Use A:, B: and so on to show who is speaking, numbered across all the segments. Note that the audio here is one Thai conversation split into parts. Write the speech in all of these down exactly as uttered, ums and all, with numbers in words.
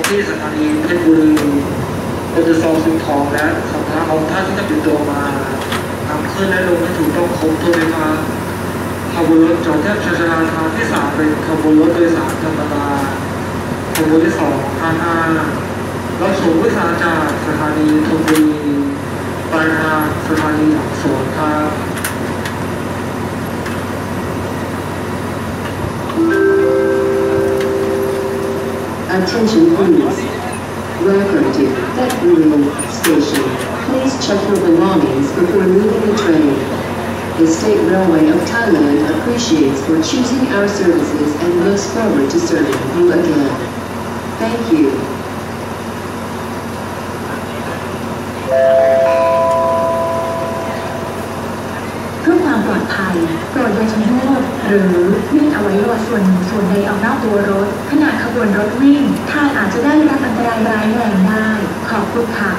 A: ที่สถานีเพชรบุรีเราจะซองสิ่งของและสัมภาระของท่านที่จะติดตัวมานำขึ้นและลงให้ถูกต้องครบถ้วนไหมคะขบวนรถจอดแทบชานทางที่สามเป็นขบวนรถโดยสารธรรมดาขบวนที่สองห้าห้ารับส่งผู้โดยสารจากสถานีธนบุรีปลายทางสถานีหลังสวนครับ
B: Attention please. Welcome to Bethnal Station. Please check your belongings before leaving the train. The State Railway of Thailand appreciates for choosing our services and looks forward to serving you again. Thank you.
C: เพื่อความปลอดภัยโปรดอย่าชะโงกหรือยื่นอวัยวะส่วนหนึ่งส่วนใดออกนอกตัวรถขณะขบวนรถวิ่งท่านอาจจะได้รับอันตรายร้ายแรงได้ขอบคุณค่ะ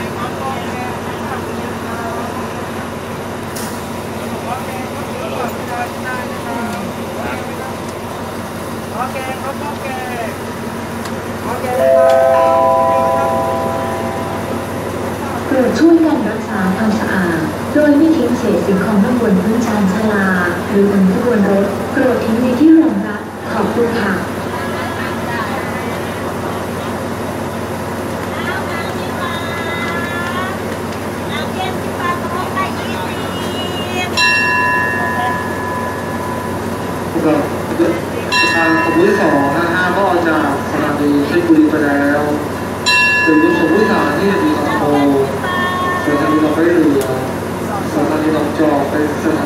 C: โปรดช่วยกันรักษาความสะอาดโดยไม่ทิ้งเศษสิ่งของลงบนพื้นชานชาลาหรือบนขบวนรถโปรดทิ้งในที่รองรับขอบคุณค่ะ
A: ทางขบวนที่สองห้าห้าก็ออกจากสถานีเพชรบุรีไปแล้วถึงรถส่งผู้โดยสารที่มีคอนโทรสถานีเราไปเรือสถานีหนองจอกไปสถา